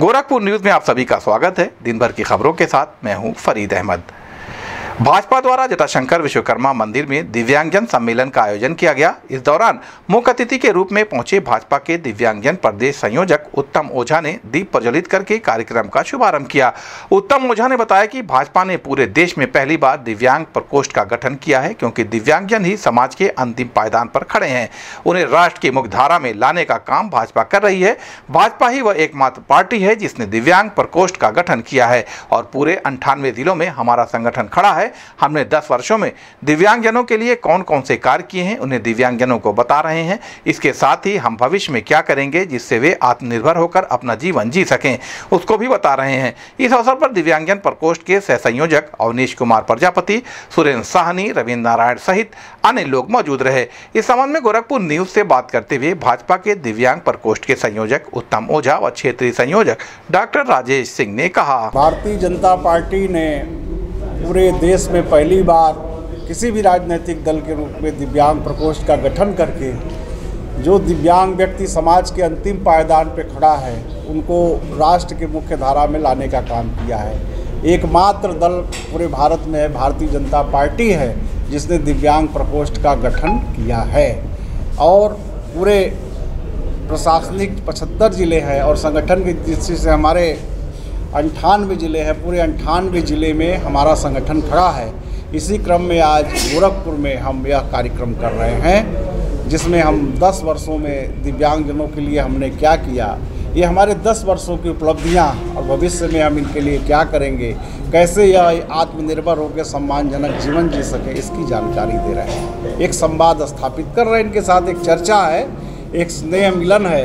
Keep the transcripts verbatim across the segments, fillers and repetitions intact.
Gorakhpur news में आप सभी का स्वागत है। दिन भर की खबरों के साथ मैं हूं फरीद अहमद। भाजपा द्वारा जटाशंकर विश्वकर्मा मंदिर में दिव्यांगजन सम्मेलन का आयोजन किया गया। इस दौरान मुख्य अतिथि के रूप में पहुंचे भाजपा के दिव्यांगजन प्रदेश संयोजक उत्तम ओझा ने दीप प्रज्वलित करके कार्यक्रम का शुभारंभ किया। उत्तम ओझा ने बताया कि भाजपा ने पूरे देश में पहली बार दिव्यांग प्रकोष्ठ का गठन किया है, क्योंकि दिव्यांगजन ही समाज के अंतिम पायदान पर खड़े हैं। उन्हें राष्ट्र की मुख्यधारा में लाने का काम भाजपा कर रही है। भाजपा ही वह एकमात्र पार्टी है जिसने दिव्यांग प्रकोष्ठ का गठन किया है और पूरे अंठानवे जिलों में हमारा संगठन खड़ा है। हमने दस वर्षों में दिव्यांगजनों के लिए कौन कौन से कार्य किए हैं, उन्हें दिव्यांगजनों को बता रहे हैं। इसके साथ ही हम भविष्य में क्या करेंगे जिससे वे आत्मनिर्भर होकर अपना जीवन जी सकें, उसको भी बता रहे हैं। इस अवसर पर दिव्यांगजन प्रकोष्ठ के सह संयोजक अवनीश कुमार प्रजापति, सुरेंद्र साहनी, रविंद्र नारायण सहित अन्य लोग मौजूद रहे। इस संबंध में गोरखपुर न्यूज से बात करते हुए भाजपा के दिव्यांग प्रकोष्ठ के संयोजक उत्तम ओझा व क्षेत्रीय संयोजक डॉक्टर राजेश सिंह ने कहा, भारतीय जनता पार्टी ने पूरे देश में पहली बार किसी भी राजनीतिक दल के रूप में दिव्यांग प्रकोष्ठ का गठन करके जो दिव्यांग व्यक्ति समाज के अंतिम पायदान पर खड़ा है उनको राष्ट्र के मुख्य धारा में लाने का काम किया है। एकमात्र दल पूरे भारत में है, भारतीय जनता पार्टी है जिसने दिव्यांग प्रकोष्ठ का गठन किया है। और पूरे प्रशासनिक पचहत्तर जिले हैं और संगठन की दृष्टि से हमारे अंठानवे जिले हैं। पूरे अंठानवे जिले में हमारा संगठन खड़ा है। इसी क्रम में आज गोरखपुर में हम यह कार्यक्रम कर रहे हैं, जिसमें हम दस वर्षों में दिव्यांगजनों के लिए हमने क्या किया, ये हमारे दस वर्षों की उपलब्धियां और भविष्य में हम इनके लिए क्या करेंगे, कैसे यह आत्मनिर्भर होकर सम्मानजनक जीवन जी सके, इसकी जानकारी दे रहे हैं। एक संवाद स्थापित कर रहे हैं, इनके साथ एक चर्चा है, एक स्नेह मिलन है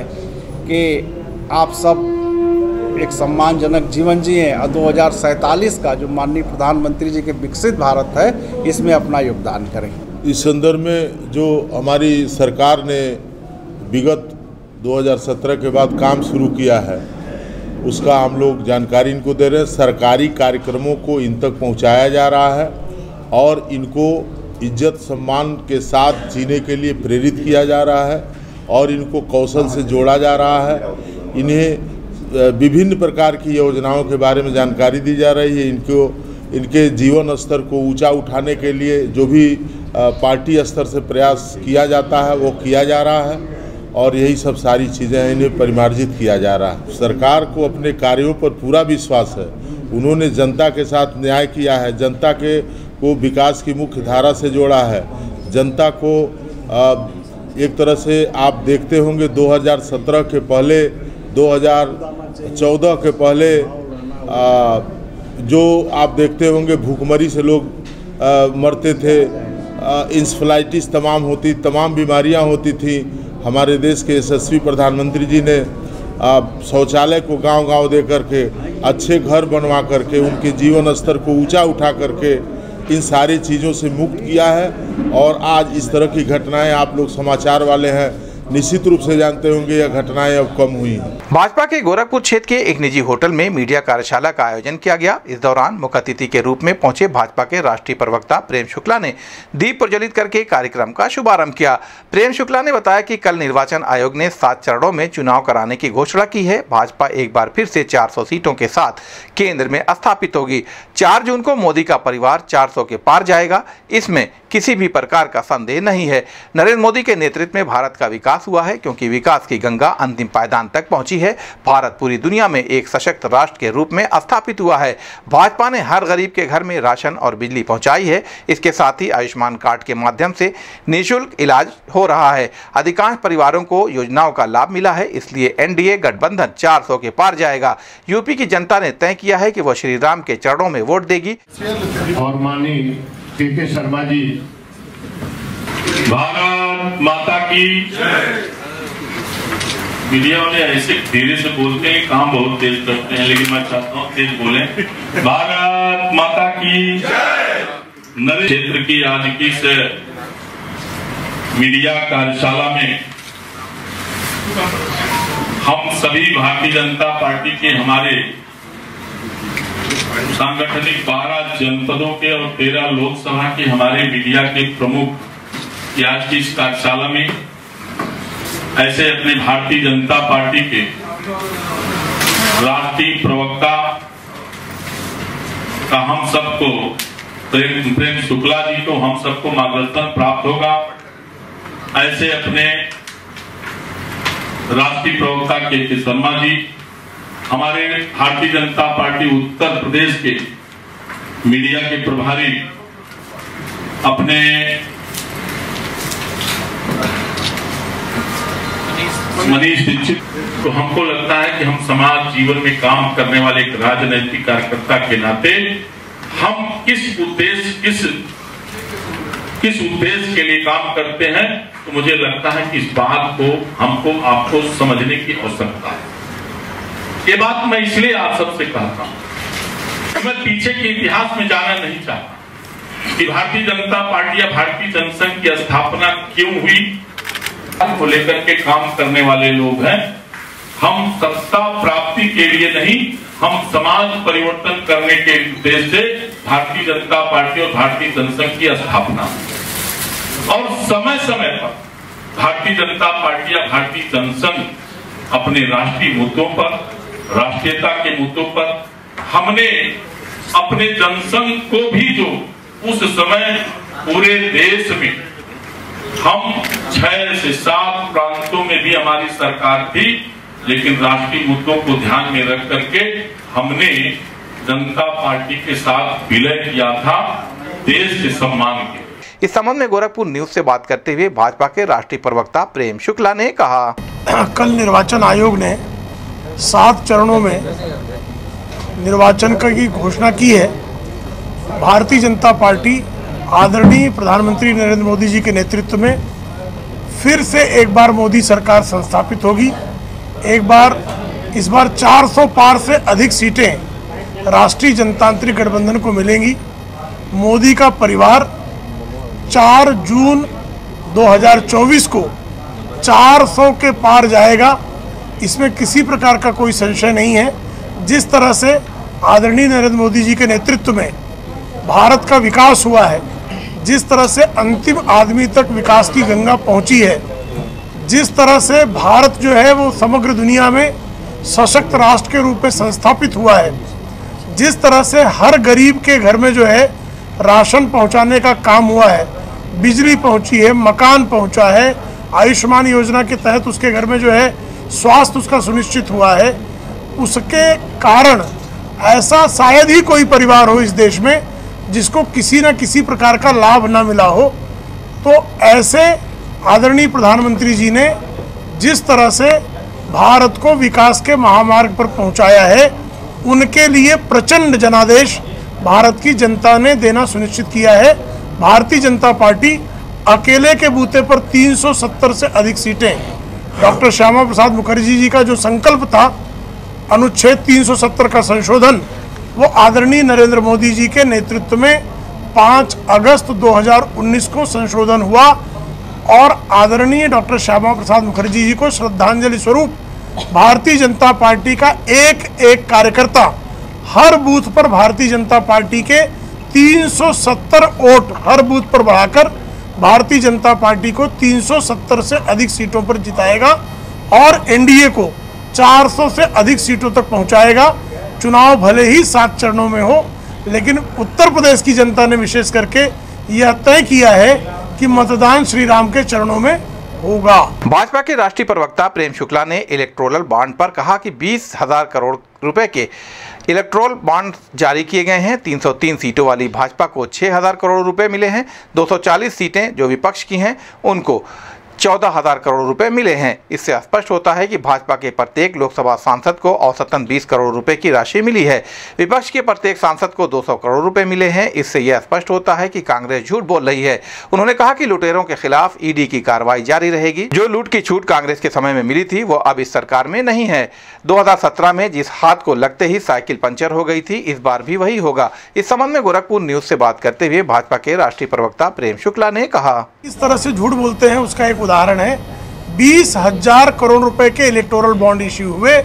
कि आप सब एक सम्मानजनक जीवन जिए और दो हज़ार सैंतालीस का जो माननीय प्रधानमंत्री जी के विकसित भारत है इसमें अपना योगदान करें। इस संदर्भ में जो हमारी सरकार ने विगत दो हज़ार सत्रह के बाद काम शुरू किया है उसका हम लोग जानकारी इनको दे रहे हैं। सरकारी कार्यक्रमों को इन तक पहुंचाया जा रहा है और इनको इज्जत सम्मान के साथ जीने के लिए प्रेरित किया जा रहा है और इनको कौशल से जोड़ा जा रहा है। इन्हें विभिन्न प्रकार की योजनाओं के बारे में जानकारी दी जा रही है। इनको इनके जीवन स्तर को ऊंचा उठाने के लिए जो भी पार्टी स्तर से प्रयास किया जाता है वो किया जा रहा है और यही सब सारी चीज़ें इन्हें परिमार्जित किया जा रहा है। सरकार को अपने कार्यों पर पूरा विश्वास है। उन्होंने जनता के साथ न्याय किया है, जनता के को विकास की मुख्य धारा से जोड़ा है। जनता को एक तरह से आप देखते होंगे दो हज़ार सत्रह के पहले, दो हज़ार चौदह के पहले आ, जो आप देखते होंगे भूखमरी से लोग आ, मरते थे, इंसेफ्लाइटिस तमाम होती तमाम बीमारियां होती थी। हमारे देश के यशस्वी प्रधानमंत्री जी ने शौचालय को गांव-गांव दे करके, अच्छे घर बनवा करके, उनके जीवन स्तर को ऊंचा उठा करके इन सारी चीज़ों से मुक्त किया है। और आज इस तरह की घटनाएं आप लोग समाचार वाले हैं, निश्चित रूप से जानते होंगे यह घटनाएं अब कम हुई हैं। भाजपा के गोरखपुर क्षेत्र के एक निजी होटल में मीडिया कार्यशाला का आयोजन किया गया। इस दौरान मुख्य अतिथि के रूप में पहुंचे भाजपा के राष्ट्रीय प्रवक्ता प्रेम शुक्ला ने दीप प्रज्वलित करके कार्यक्रम का शुभारंभ किया। प्रेम शुक्ला ने बताया कि कल निर्वाचन आयोग ने सात चरणों में चुनाव कराने की घोषणा की है। भाजपा एक बार फिर से चार सौ सीटों के साथ केंद्र में स्थापित होगी। चार जून को मोदी का परिवार चार सौ के पार जाएगा, इसमें किसी भी प्रकार का संदेह नहीं है। नरेंद्र मोदी के नेतृत्व में भारत का विकास हुआ है, क्योंकि विकास की गंगा अंतिम पायदान तक पहुंची है। भारत पूरी दुनिया में एक सशक्त राष्ट्र के रूप में स्थापित हुआ है। भाजपा ने हर गरीब के घर में राशन और बिजली पहुंचाई है। इसके साथ ही आयुष्मान कार्ड के माध्यम से निःशुल्क इलाज हो रहा है। अधिकांश परिवारों को योजनाओं का लाभ मिला है, इसलिए एनडीए गठबंधन चार सौ के पार जाएगा। यूपी की जनता ने तय किया है कि वह श्री राम के चरणों में वोट देगी। और माननीय के के शर्मा जी, भारत माता की जय। मीडिया वाले ऐसे धीरे से बोलते हैं, काम बहुत तेज करते हैं, लेकिन मैं चाहता हूँ तेज बोले। भारत माता की जय। नरेंद्र क्षेत्र की आज की से मीडिया कार्यशाला में हम सभी भारतीय जनता पार्टी के हमारे सांगठनिक बारह जनपदों के और तेरह लोकसभा के हमारे मीडिया के प्रमुख आज की इस कार्यशाला में ऐसे अपने भारतीय जनता पार्टी के राष्ट्रीय प्रवक्ता का हम सबको प्रेम प्रेम शुक्ला जी को हम सबको मार्गदर्शन प्राप्त होगा। ऐसे अपने राष्ट्रीय प्रवक्ता के के शर्मा जी, हमारे भारतीय जनता पार्टी उत्तर प्रदेश के मीडिया के प्रभारी अपने मनीष दीक्षित, तो हमको लगता है कि हम समाज जीवन में काम करने वाले एक राजनीतिक कार्यकर्ता के नाते हम किस उद्देश्य किस किस उद्देश्य के लिए काम करते हैं, तो मुझे लगता है कि इस बात को हमको आपको समझने की आवश्यकता है। ये बात मैं इसलिए आप सबसे कहता हूं, मैं पीछे के इतिहास में जाना नहीं चाहता कि भारतीय जनता पार्टी या भारतीय जनसंघ की स्थापना क्यों हुई को लेकर के काम करने वाले लोग हैं। हम सत्ता प्राप्ति के लिए नहीं, हम समाज परिवर्तन करने के उद्देश्य से भारतीय जनता पार्टी और भारतीय जनसंघ की स्थापना, और समय समय पर भारतीय जनता पार्टी या भारतीय जनसंघ अपने राष्ट्रीय मुद्दों पर, राष्ट्रीयता के मुद्दों पर हमने अपने जनसंघ को भी, जो उस समय पूरे देश में हम छह से सात प्रांतों में भी हमारी सरकार थी, लेकिन राष्ट्रीय मुद्दों को ध्यान में रख करके हमने जनता पार्टी के साथ विलय किया था देश के सम्मान के। इस संबंध में गोरखपुर न्यूज से बात करते हुए भाजपा के राष्ट्रीय प्रवक्ता प्रेम शुक्ला ने कहा, कल निर्वाचन आयोग ने सात चरणों में निर्वाचन की घोषणा की है। भारतीय जनता पार्टी आदरणीय प्रधानमंत्री नरेंद्र मोदी जी के नेतृत्व में फिर से एक बार मोदी सरकार संस्थापित होगी। एक बार इस बार चार सौ पार से अधिक सीटें राष्ट्रीय जनतांत्रिक गठबंधन को मिलेंगी। मोदी का परिवार चार जून दो हज़ार चौबीस को चार सौ के पार जाएगा, इसमें किसी प्रकार का कोई संशय नहीं है। जिस तरह से आदरणीय नरेंद्र मोदी जी के नेतृत्व में भारत का विकास हुआ है, जिस तरह से अंतिम आदमी तक विकास की गंगा पहुंची है, जिस तरह से भारत जो है वो समग्र दुनिया में सशक्त राष्ट्र के रूप में संस्थापित हुआ है, जिस तरह से हर गरीब के घर में जो है राशन पहुंचाने का काम हुआ है, बिजली पहुंची है, मकान पहुंचा है, आयुष्मान योजना के तहत उसके घर में जो है स्वास्थ्य उसका सुनिश्चित हुआ है, उसके कारण ऐसा शायद ही कोई परिवार हो इस देश में जिसको किसी न किसी प्रकार का लाभ न मिला हो। तो ऐसे आदरणीय प्रधानमंत्री जी ने जिस तरह से भारत को विकास के महामार्ग पर पहुंचाया है, उनके लिए प्रचंड जनादेश भारत की जनता ने देना सुनिश्चित किया है। भारतीय जनता पार्टी अकेले के बूते पर तीन सौ सत्तर से अधिक सीटें, डॉक्टर श्यामा प्रसाद मुखर्जी जी का जो संकल्प था अनुच्छेद तीन सौ सत्तर का संशोधन, वो आदरणीय नरेंद्र मोदी जी के नेतृत्व में पाँच अगस्त दो हज़ार उन्नीस को संशोधन हुआ और आदरणीय डॉक्टर श्यामा प्रसाद मुखर्जी जी को श्रद्धांजलि स्वरूप भारतीय जनता पार्टी का एक एक कार्यकर्ता हर बूथ पर भारतीय जनता पार्टी के तीन सौ सत्तर वोट हर बूथ पर बढ़ाकर भारतीय जनता पार्टी को तीन सौ सत्तर से अधिक सीटों पर जिताएगा और एनडीए को चार सौ से अधिक सीटों तक पहुंचाएगा। चुनाव भले ही सात चरणों में हो, लेकिन उत्तर प्रदेश की जनता ने विशेष करके यह तय किया है कि मतदान श्री राम के चरणों में होगा। भाजपा के राष्ट्रीय प्रवक्ता प्रेम शुक्ला ने इलेक्टोरल बॉन्ड पर कहा कि बीस हजार करोड़ रुपए के इलेक्टोरल बॉन्ड जारी किए गए हैं। तीन सौ तीन सीटों वाली भाजपा को छह हजार करोड़ रुपए मिले हैं। दो सौ चालीस सीटें जो विपक्ष की हैं उनको चौदह हजार करोड़ रुपए मिले हैं। इससे स्पष्ट होता है कि भाजपा के प्रत्येक लोकसभा सांसद को औसतन बीस करोड़ रुपए की राशि मिली है। विपक्ष के प्रत्येक सांसद को दो सौ करोड़ रुपए मिले हैं। इससे यह स्पष्ट होता है कि कांग्रेस झूठ बोल रही है। उन्होंने कहा कि लुटेरों के खिलाफ ईडी की कार्रवाई जारी रहेगी। जो लूट की छूट कांग्रेस के समय में मिली थी वो अब इस सरकार में नहीं है। दो हजार सत्रह में जिस हाथ को लगते ही साइकिल पंचर हो गई थी, इस बार भी वही होगा। इस संबंध में गोरखपुर न्यूज से बात करते हुए भाजपा के राष्ट्रीय प्रवक्ता प्रेम शुक्ला ने कहा, इस तरह से झूठ बोलते हैं उसका एक उदाहरण है, बीस हजार करोड़ रुपए के इलेक्टोरल बॉन्ड इश्यू हुए।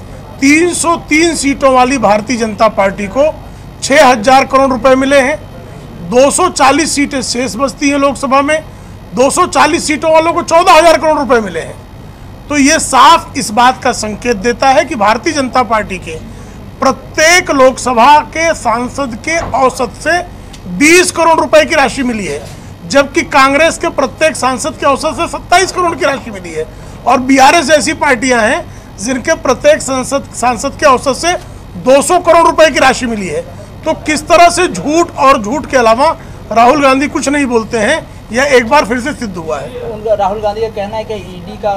तीन सौ तीन सीटों वाली भारतीय जनता पार्टी को छह हजार करोड़ रुपए मिले हैं। दो सौ चालीस सीटें शेष बचती हैं लोकसभा में, दो सौ चालीस सीटों वालों को चौदह हजार करोड़ रुपए मिले हैं। तो ये साफ इस बात का संकेत देता है कि भारतीय जनता पार्टी के प्रत्येक लोकसभा के सांसद के औसत से बीस करोड़ रुपए की राशि मिली है, जबकि कांग्रेस के प्रत्येक सांसद के औसत से सत्ताईस करोड़ की राशि मिली है। और बीआरएस ऐसी पार्टियां हैं जिनके प्रत्येक सांसद सांसद के औसत से दो सौ करोड़ रुपए की राशि मिली है। तो किस तरह से झूठ और झूठ के अलावा राहुल गांधी कुछ नहीं बोलते हैं, यह एक बार फिर से सिद्ध हुआ है। राहुल गांधी का कहना है कि ईडी का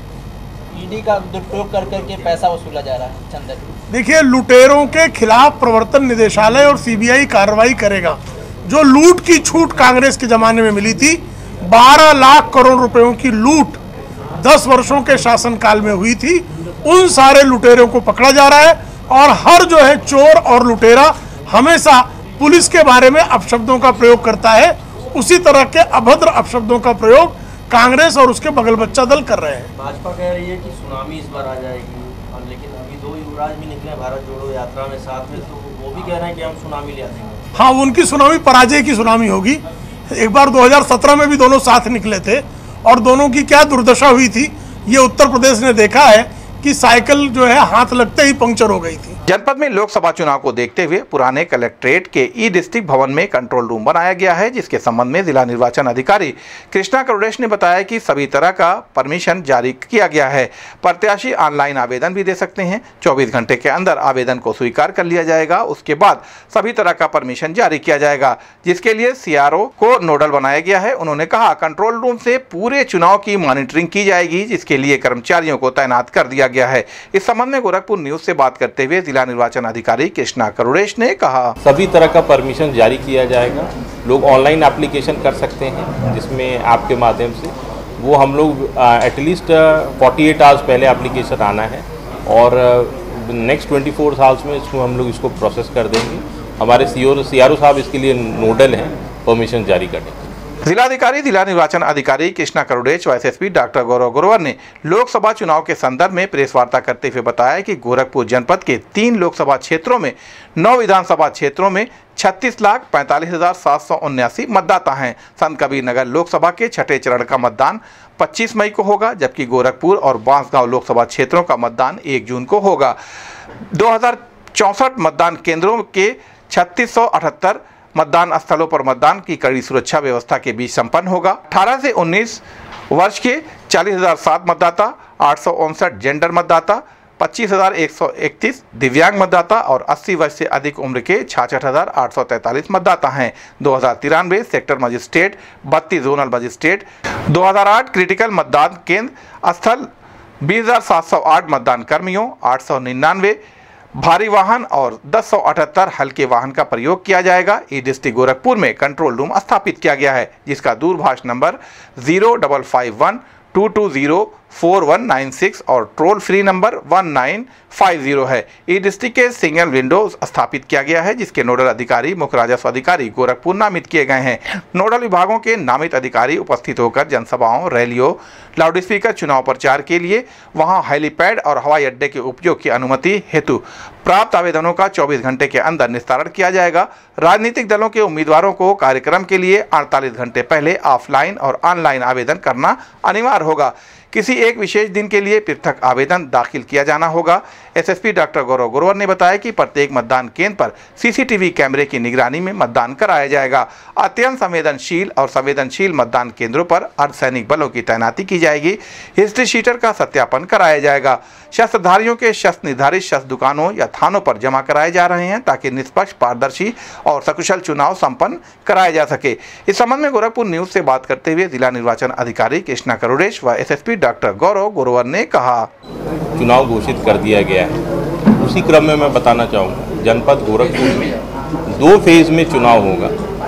ईडी का दुरुपयोग कर करके पैसा वसूला जा रहा है चंदा। देखिए, लुटेरों के खिलाफ प्रवर्तन निदेशालय और सीबीआई कार्रवाई करेगा। जो लूट की छूट कांग्रेस के जमाने में मिली थी, बारह लाख करोड़ रुपयों की लूट दस वर्षों के शासनकाल में हुई थी, उन सारे लुटेरों को पकड़ा जा रहा है। और हर जो है चोर और लुटेरा हमेशा पुलिस के बारे में अपशब्दों का प्रयोग करता है, उसी तरह के अभद्र अपशब्दों का प्रयोग कांग्रेस और उसके बगल बच्चा दल कर रहे हैं। भाजपा कह रही है कि सुनामी इस बार आ जाएगी, लेकिन अभी दो युवराज भी निकले भारत जोड़ो यात्रा में साथ में, तो वो भी कह रहे हैं कि हम सुनामी ले आएंगे। हाँ, उनकी सुनामी पराजय की सुनामी होगी। एक बार दो हज़ार सत्रह में भी दोनों साथ निकले थे और दोनों की क्या दुर्दशा हुई थी ये उत्तर प्रदेश ने देखा है कि साइकिल जो है हाथ लगते ही पंक्चर हो गई थी। जनपद में लोकसभा चुनाव को देखते हुए पुराने कलेक्ट्रेट के ई डिस्ट्रिक्ट भवन में कंट्रोल रूम बनाया गया है, जिसके संबंध में जिला निर्वाचन अधिकारी कृष्णा करुड़ेश ने बताया कि सभी तरह का परमिशन जारी किया गया है। प्रत्याशी ऑनलाइन आवेदन भी दे सकते हैं। चौबीस घंटे के अंदर आवेदन को स्वीकार कर लिया जाएगा। उसके बाद सभी तरह का परमिशन जारी किया जाएगा, जिसके लिए सीआरओ को नोडल बनाया गया है। उन्होंने कहा, कंट्रोल रूम से पूरे चुनाव की मॉनिटरिंग की जाएगी, जिसके लिए कर्मचारियों को तैनात कर दिया गया है। इस संबंध में गोरखपुर न्यूज से बात करते हुए जिला निर्वाचन अधिकारी कृष्णा करुड़ेश ने कहा, सभी तरह का परमिशन जारी किया जाएगा। लोग ऑनलाइन एप्लीकेशन कर सकते हैं, जिसमें आपके माध्यम से वो हम लोग एटलीस्ट अड़तालीस आवर्स पहले एप्लीकेशन आना है और नेक्स्ट चौबीस आवर्स में इसको हम लोग इसको प्रोसेस कर देंगे। हमारे सीओ सीआरओ साहब इसके लिए नोडल हैं परमिशन जारी करने के। जिलाधिकारी जिला निर्वाचन अधिकारी कृष्णा करुड़ेश व एसएसपी डॉक्टर गौरव गुरवर ने लोकसभा चुनाव के संदर्भ में प्रेस वार्ता करते हुए बताया कि गोरखपुर जनपद के तीन लोकसभा क्षेत्रों में नौ विधानसभा क्षेत्रों में छत्तीस लाख पैंतालीस हजार सात सौ उन्यासी मतदाता हैं। संत कबीर नगर लोकसभा के छठे चरण का मतदान पच्चीस मई को होगा, जबकि गोरखपुर और बांसगांव लोकसभा क्षेत्रों का मतदान एक जून को होगा। दो हजार चौसठ मतदान केंद्रों के छत्तीस सौ अठहत्तर मतदान स्थलों पर मतदान की कड़ी सुरक्षा व्यवस्था के बीच संपन्न होगा। अठारह से उन्नीस वर्ष के चालीस हजार सात मतदाता, आठ सौ उनसठ जेंडर मतदाता, पच्चीस हजार एक सौ इकतीस दिव्यांग मतदाता और अस्सी वर्ष से अधिक उम्र के छियासठ हजार आठ सौ तैंतालीस मतदाता हैं। दो हजार तिरानवे सेक्टर मजिस्ट्रेट, बत्तीस जोनल मजिस्ट्रेट, दो हजार आठ क्रिटिकल मतदान केंद्र स्थल, बीस हजार सात सौ आठ मतदान कर्मियों, आठ सौ निन्यानवे भारी वाहन और दस सौ अठहत्तर हल्के वाहन का प्रयोग किया जाएगा। ई डिस्ट्रिक्ट गोरखपुर में कंट्रोल रूम स्थापित किया गया है, जिसका दूरभाष number zero double five one two two zero four one nine six और toll free number one nine five zero है। ई डिस्ट्रिक्ट के सिंगल विंडो स्थापित किया गया है, जिसके नोडल अधिकारी मुख्य राजस्व अधिकारी गोरखपुर नामित किए गए हैं। नोडल विभागों के नामित अधिकारी उपस्थित होकर जनसभाओं, रैलियों, लाउडस्पीकर चुनाव प्रचार के लिए वहां हेलीपैड और हवाई अड्डे के उपयोग की अनुमति हेतु प्राप्त आवेदनों का चौबीस घंटे के अंदर निस्तारण किया जाएगा। राजनीतिक दलों के उम्मीदवारों को कार्यक्रम के लिए अड़तालीस घंटे पहले ऑफलाइन और ऑनलाइन आवेदन करना अनिवार्य होगा। किसी एक विशेष दिन के लिए पृथक आवेदन दाखिल किया जाना होगा। एसएसपी डॉक्टर गौरव गुरवर ने बताया कि प्रत्येक मतदान केंद्र पर सीसीटीवी कैमरे की निगरानी में मतदान कराया जाएगा। अत्यंत संवेदनशील और संवेदनशील मतदान केंद्रों पर अर्धसैनिक बलों की तैनाती की जाएगी। हिस्ट्री शीटर का सत्यापन कराया जाएगा। शस्त्रधारियों के शस्त्र निर्धारित शस्त्र दुकानों या थानों पर जमा कराए जा रहे हैं, ताकि निष्पक्ष, पारदर्शी और सकुशल चुनाव संपन्न कराया जा सके। इस संबंध में गोरखपुर न्यूज से बात करते हुए जिला निर्वाचन अधिकारी कृष्णा करुड़ेश व एसएसपी डॉक्टर गौरव गुरवर ने कहा, चुनाव घोषित कर दिया गया है। उसी क्रम में मैं बताना चाहूँगा, जनपद गोरखपुर में दो फेज में चुनाव होगा।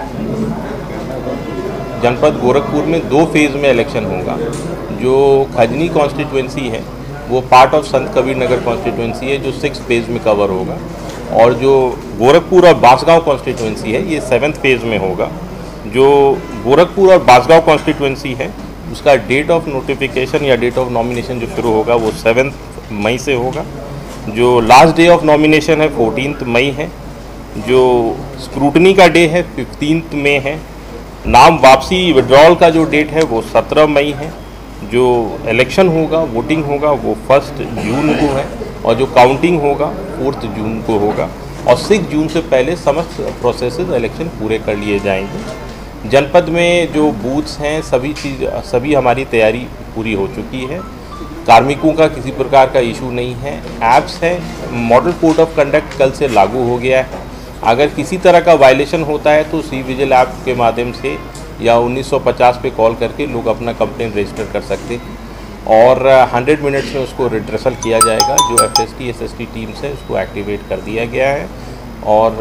जनपद गोरखपुर में दो फेज में इलेक्शन होगा। जो खजनी कॉन्स्टिट्यूएंसी है वो part of Sant Kabir Nagar constituency है, जो सिक्स फेज में कवर होगा। और जो गोरखपुर और बांसगांव कॉन्स्टिट्यूएंसी है ये सेवन्थ फेज में होगा। जो गोरखपुर और बांसगांव कॉन्स्टिट्यूएंसी है उसका डेट ऑफ नोटिफिकेशन या डेट ऑफ नॉमिनेशन जो शुरू होगा वो सेवन्थ मई से होगा। जो लास्ट डे ऑफ नॉमिनेशन है फोर्टीन्थ मई है। जो स्क्रूटनी का डे है फिफ्टीन्थ में है। नाम वापसी विड्रॉल का जो डेट है वो सत्रह मई है। जो इलेक्शन होगा, वोटिंग होगा, वो फर्स्ट जून को है और जो काउंटिंग होगा फोर्थ जून को होगा और सिक्स जून से पहले समस्त प्रोसेसेस इलेक्शन पूरे कर लिए जाएंगे। जनपद में जो बूथ्स हैं सभी चीज़ सभी हमारी तैयारी पूरी हो चुकी है। कार्मिकों का किसी प्रकार का इशू नहीं है। ऐप्स है, मॉडल कोड ऑफ कंडक्ट कल से लागू हो गया है। अगर किसी तरह का वायलेशन होता है तो सी विजिल ऐप के माध्यम से या उन्नीस सौ पचास पे कॉल करके लोग अपना कंप्लेंट रजिस्टर कर सकते हैं और हंड्रेड मिनट्स में उसको रिड्रेसल किया जाएगा। जो F S T S S T teams है उसको एक्टिवेट कर दिया गया है और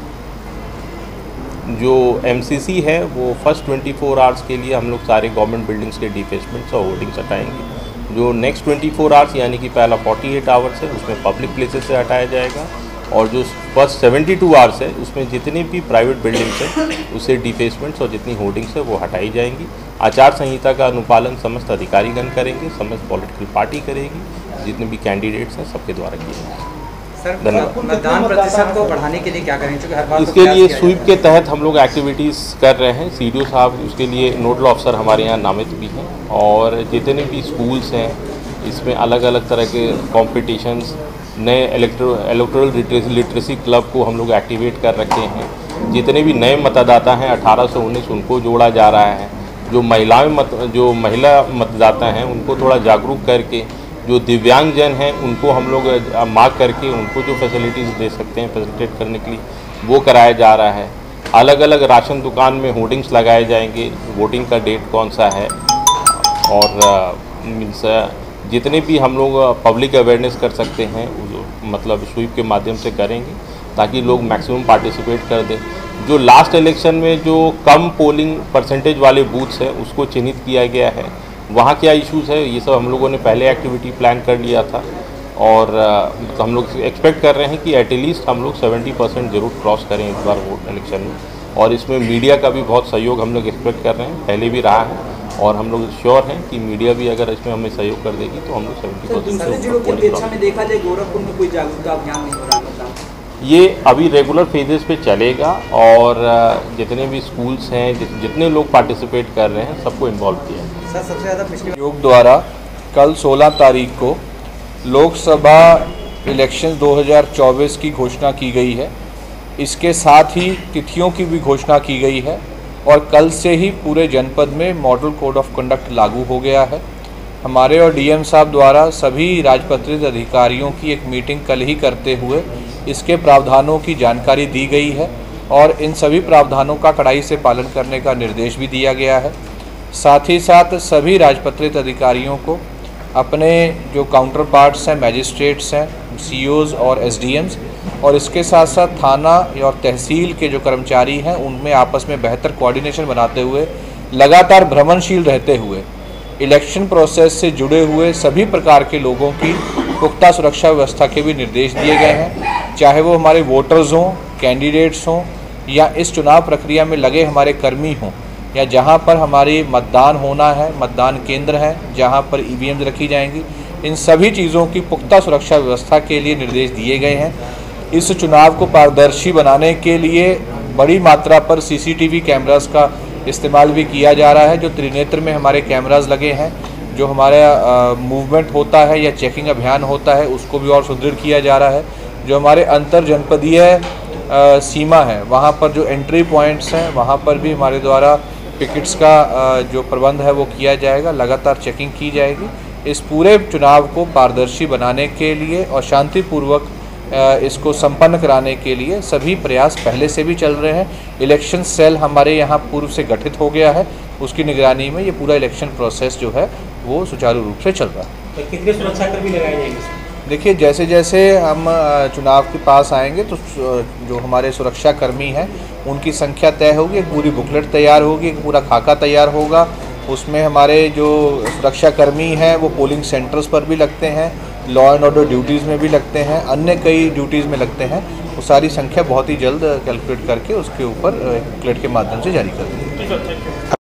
जो एम सी सी है वो फर्स्ट ट्वेंटी फोर आवर्स के लिए हम लोग सारे गवर्नमेंट बिल्डिंग्स के डिफेसमेंट्स और होर्डिंग्स हटाएंगे। जो नेक्स्ट ट्वेंटी फोर आवर्स यानी कि पहला फोर्टी एट आवर्स है उसमें पब्लिक प्लेसेस से हटाया जाएगा और जो फर्स्ट सेवेंटी टू आवर्स है उसमें जितनी भी प्राइवेट बिल्डिंग्स हैं उसे डिफेसमेंट्स और जितनी होर्डिंग्स है वो हटाई जाएंगी। आचार संहिता का अनुपालन समस्त अधिकारीगण करेंगे, समस्त पॉलिटिकल पार्टी करेगी, जितने भी कैंडिडेट्स हैं सबके द्वारा किए जाएंगे। सर, मतदान प्रतिशत को बढ़ाने के लिए क्या करेंगे? क्योंकि हर बार इसके लिए स्वीप के तहत हम लोग एक्टिविटीज़ कर रहे हैं। सी डी ओ साहब उसके लिए नोडल ऑफिसर हमारे यहाँ नामित भी हैं और जितने भी स्कूल्स हैं इसमें अलग अलग तरह के कॉम्पिटिशन्स, नए इलेक्ट्रो इलेक्ट्रल लिटरेसी क्लब को हम लोग एक्टिवेट कर रखे हैं। जितने भी नए मतदाता हैं अठारह से उन्नीस उनको जोड़ा जा रहा है। जो महिलाएं मत जो महिला मतदाता हैं उनको थोड़ा जागरूक करके, जो दिव्यांगजन हैं उनको हम लोग मार्क करके उनको जो फैसिलिटीज़ दे सकते हैं फैसिलिटेट करने के लिए वो कराया जा रहा है। अलग अलग राशन दुकान में होर्डिंग्स लगाए जाएंगे, वोटिंग का डेट कौन सा है और मीन्स जितने भी हम लोग पब्लिक अवेयरनेस कर सकते हैं मतलब स्वीप के माध्यम से करेंगे ताकि लोग मैक्सिमम पार्टिसिपेट कर दें। जो लास्ट इलेक्शन में जो कम पोलिंग परसेंटेज वाले बूथ्स हैं उसको चिन्हित किया गया है, वहाँ क्या इश्यूज़ है ये सब हम लोगों ने पहले एक्टिविटी प्लान कर लिया था और तो हम लोग एक्सपेक्ट कर रहे हैं कि एटलीस्ट हम लोग सेवेंटी परसेंट ज़रूर क्रॉस करें इस बार वोट इलेक्शन में और इसमें मीडिया का भी बहुत सहयोग हम लोग एक्सपेक्ट कर रहे हैं, पहले भी रहा है और हम लोग श्योर हैं कि मीडिया भी अगर इसमें हमें सहयोग कर देगी तो हम लोग सेवेंटी परसेंट। देखा जाए गोरखपुर में कोई जागरूकता अभियान नहीं हो रहा मतलब ये अभी रेगुलर फेजेस पे चलेगा और जितने भी स्कूल्स हैं जितने लोग पार्टिसिपेट कर रहे हैं सबको इन्वॉल्व किया है। सर सबसे ज़्यादा पिछले आयोग द्वारा कल सोलह तारीख को लोकसभा इलेक्शन दो हज़ार चौबीस की घोषणा की गई है। इसके साथ ही तिथियों की भी घोषणा की गई है और कल से ही पूरे जनपद में मॉडल कोड ऑफ कंडक्ट लागू हो गया है। हमारे और डी एम साहब द्वारा सभी राजपत्रित अधिकारियों की एक मीटिंग कल ही करते हुए इसके प्रावधानों की जानकारी दी गई है और इन सभी प्रावधानों का कड़ाई से पालन करने का निर्देश भी दिया गया है। साथ ही साथ सभी राजपत्रित अधिकारियों को अपने जो काउंटर पार्ट्स हैं, मैजिस्ट्रेट्स हैं, सी ओज़ और एस डी एम्स और इसके साथ साथ थाना और तहसील के जो कर्मचारी हैं उनमें आपस में बेहतर कोऑर्डिनेशन बनाते हुए लगातार भ्रमणशील रहते हुए इलेक्शन प्रोसेस से जुड़े हुए सभी प्रकार के लोगों की पुख्ता सुरक्षा व्यवस्था के भी निर्देश दिए गए हैं, चाहे वो हमारे वोटर्स हों, कैंडिडेट्स हों या इस चुनाव प्रक्रिया में लगे हमारे कर्मी हों या जहां पर हमारी मतदान होना है, मतदान केंद्र हैं जहां पर ई वी एम्स रखी जाएंगी, इन सभी चीज़ों की पुख्ता सुरक्षा व्यवस्था के लिए निर्देश दिए गए हैं। इस चुनाव को पारदर्शी बनाने के लिए बड़ी मात्रा पर C C T V cameras का इस्तेमाल भी किया जा रहा है। जो त्रिनेत्र में हमारे कैमरास लगे हैं, जो हमारा मूवमेंट होता है या चेकिंग अभियान होता है उसको भी और सुदृढ़ किया जा रहा है। जो हमारे अंतर जनपदीय सीमा है वहाँ पर जो एंट्री पॉइंट्स हैं वहाँ पर भी हमारे द्वारा पिकेट्स का आ, जो प्रबंध है वो किया जाएगा, लगातार चेकिंग की जाएगी। इस पूरे चुनाव को पारदर्शी बनाने के लिए और शांतिपूर्वक इसको संपन्न कराने के लिए सभी प्रयास पहले से भी चल रहे हैं। इलेक्शन सेल हमारे यहाँ पूर्व से गठित हो गया है, उसकी निगरानी में ये पूरा इलेक्शन प्रोसेस जो है वो सुचारू रूप से चल रहा है। तो कितने सुरक्षाकर्मी लगाए जाएंगे? देखिए, जैसे जैसे हम चुनाव के पास आएंगे तो जो हमारे सुरक्षाकर्मी हैं उनकी संख्या तय होगी, एक पूरी बुकलेट तैयार होगी, एक पूरा खाका तैयार होगा। उसमें हमारे जो सुरक्षाकर्मी हैं वो पोलिंग सेंटर्स पर भी लगते हैं, लॉ एंड ऑर्डर ड्यूटीज़ में भी लगते हैं, अन्य कई ड्यूटीज़ में लगते हैं। वो सारी संख्या बहुत ही जल्द कैलकुलेट करके उसके ऊपर बुकलेट के माध्यम से जारी कर दी।